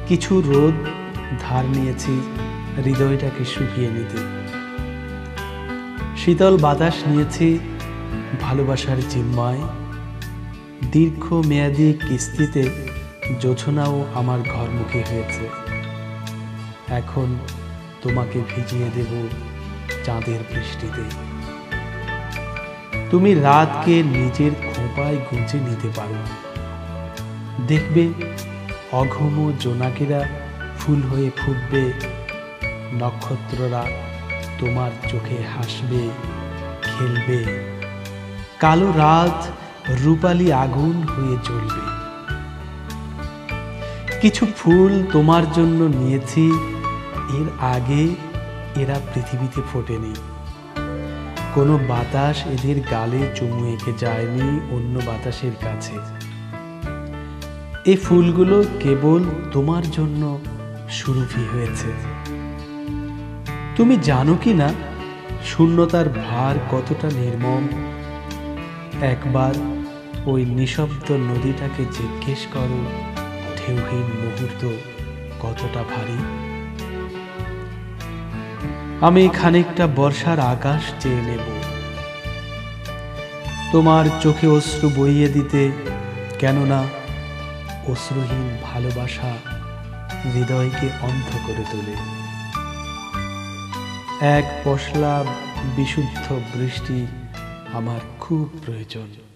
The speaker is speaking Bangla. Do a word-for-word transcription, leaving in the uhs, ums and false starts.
কিছু রোদ ধার নিয়েছি হৃদয়টাকে শুকিয়ে নিতে। শীতল বাতাস নিয়েছি ভালোবাসার জিম্মায়। দীর্ঘ মেয়াদী কিস্তিতে জোছনাও আমার ঘরমুখী হয়েছে। এখন তোমাকে ভিজিয়ে দেব চাঁদের বৃষ্টিতে। তুমি রাতকে নিজের খোঁপায় গুঁজে নিতে পারো। দেখবে অঘম জোনাকিরা ফুল হয়ে ফুটবে, নক্ষত্ররা তোমার চোখে হাসবে, খেলবে। কালো রাত রূপালী আগুন হয়ে জ্বলবে। কিছু ফুল তোমার জন্য নিয়েছি, এর আগে এরা পৃথিবীতে ফোটেনি। কোনো বাতাস এদের গালে চুমু এঁকে যায়নি অন্য বাতাসের কাছে। এই ফুলগুলো কেবল তোমার জন্য সুরভি হয়েছে। তুমি জানো কি না শূন্যতার ভার কতটা নির্মম? একবার ওই নিঃশব্দ নদীটাকে জিজ্ঞেস করো, ঢেউহীন মুহূর্ত কতটা ভারী। আমি খানিকটা বর্ষার আকাশ চেয়ে নেব, তোমার চোখে অশ্রু বইয়ে দিতে। কেননা অশ্রুহীন ভালোবাসা হৃদয়কে অন্ধ করে তোলে। এক পশলা বিশুদ্ধ বৃষ্টি আমার খুব প্রয়োজন।